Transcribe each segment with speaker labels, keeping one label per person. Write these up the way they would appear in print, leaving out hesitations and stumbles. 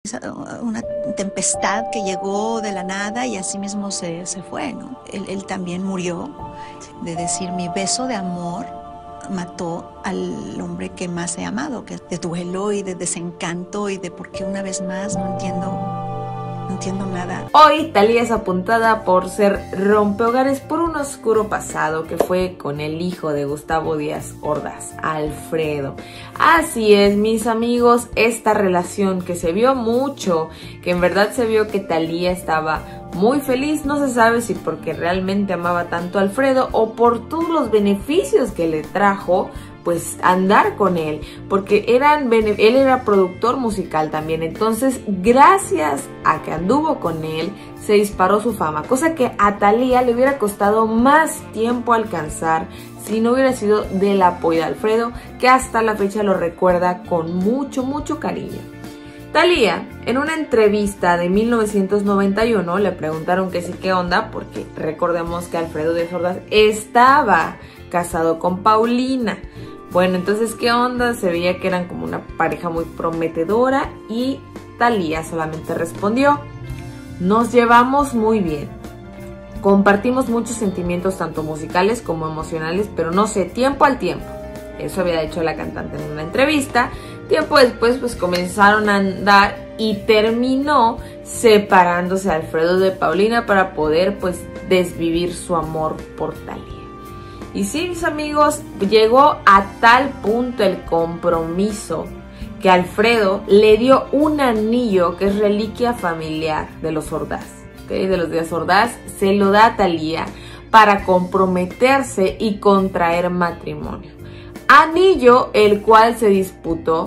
Speaker 1: Una tempestad que llegó de la nada y así mismo se fue, ¿no? Él también murió de decir mi beso de amor mató al hombre que más he amado, que de duelo y de desencanto y de por qué una vez más no entiendo nada.
Speaker 2: Hoy Thalía es apuntada por ser rompehogares por un oscuro pasado que fue con el hijo de Gustavo Díaz Ordaz, Alfredo. Así es, mis amigos, esta relación que se vio mucho, que en verdad se vio que Thalía estaba muy feliz, no se sabe si porque realmente amaba tanto a Alfredo o por todos los beneficios que le trajo pues andar con él, porque él era productor musical también, entonces gracias a que anduvo con él se disparó su fama, cosa que a Thalía le hubiera costado más tiempo alcanzar si no hubiera sido del apoyo de Alfredo, que hasta la fecha lo recuerda con mucho cariño. Thalía, en una entrevista de 1991, le preguntaron que sí, qué onda, porque recordemos que Alfredo Díaz Ordaz estaba casado con Paulina. Bueno, entonces, ¿qué onda? Se veía que eran como una pareja muy prometedora y Thalía solamente respondió: nos llevamos muy bien. Compartimos muchos sentimientos tanto musicales como emocionales, pero no sé, tiempo al tiempo. Eso había dicho la cantante en una entrevista. Tiempo después pues comenzaron a andar y terminó separándose Alfredo de Paulina para poder pues desvivir su amor por Thalía. Y sí, mis amigos, llegó a tal punto el compromiso que Alfredo le dio un anillo que es reliquia familiar de los Ordaz, ¿okay? De los Díaz Ordaz, se lo da a Thalía para comprometerse y contraer matrimonio. Anillo el cual se disputó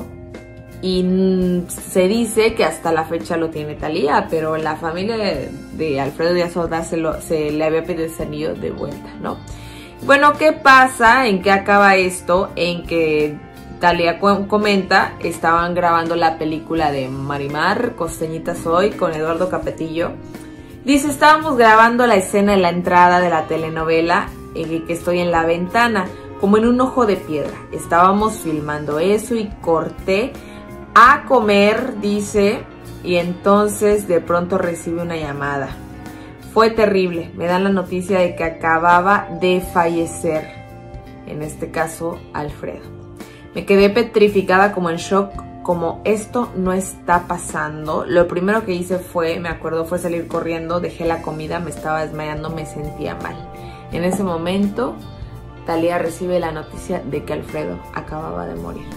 Speaker 2: y se dice que hasta la fecha lo tiene Thalía, pero la familia de Alfredo Díaz Ordaz se le había pedido ese anillo de vuelta, ¿no? Bueno, ¿qué pasa? ¿En qué acaba esto? En que Thalía comenta, estaban grabando la película de Marimar, Costeñita Soy, con Eduardo Capetillo. Dice, estábamos grabando la escena en la entrada de la telenovela, que estoy en la ventana, como en un ojo de piedra. Estábamos filmando eso y corté a comer, dice, y entonces de pronto recibe una llamada. Fue terrible, me dan la noticia de que acababa de fallecer, en este caso Alfredo. Me quedé petrificada, como en shock, como esto no está pasando. Lo primero que hice fue, me acuerdo, fue salir corriendo, dejé la comida, me estaba desmayando, me sentía mal. En ese momento, Thalía recibe la noticia de que Alfredo acababa de morir.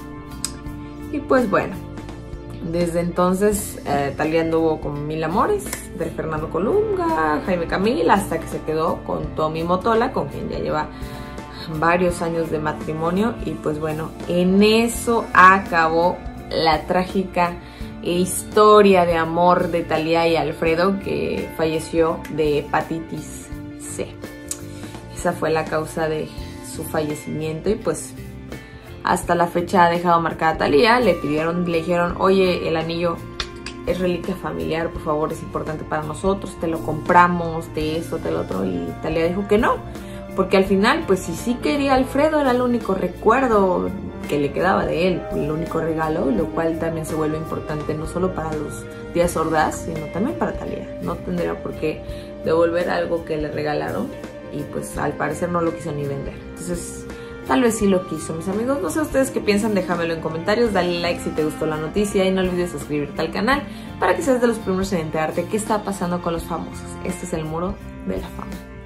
Speaker 2: Y pues bueno, desde entonces Thalía anduvo con mil amores, de Fernando Colunga, Jaime Camil, hasta que se quedó con Tommy Motola, con quien ya lleva varios años de matrimonio. Y pues bueno, en eso acabó la trágica historia de amor de Thalía y Alfredo, que falleció de hepatitis C. Esa fue la causa de su fallecimiento y pues hasta la fecha ha dejado marcada a Thalía. Le dijeron, oye, el anillo es reliquia familiar, por favor, es importante para nosotros, te lo compramos, de esto, de lo otro, y Thalía dijo que no, porque al final, pues si sí quería a Alfredo, era el único recuerdo que le quedaba de él, el único regalo, lo cual también se vuelve importante no solo para los Díaz Ordaz, sino también para Thalía. No tendría por qué devolver algo que le regalaron y pues al parecer no lo quiso ni vender. Entonces, tal vez sí lo quiso, mis amigos. No sé ustedes qué piensan, déjamelo en comentarios, dale like si te gustó la noticia y no olvides suscribirte al canal para que seas de los primeros en enterarte qué está pasando con los famosos. Este es el Muro de la Fama.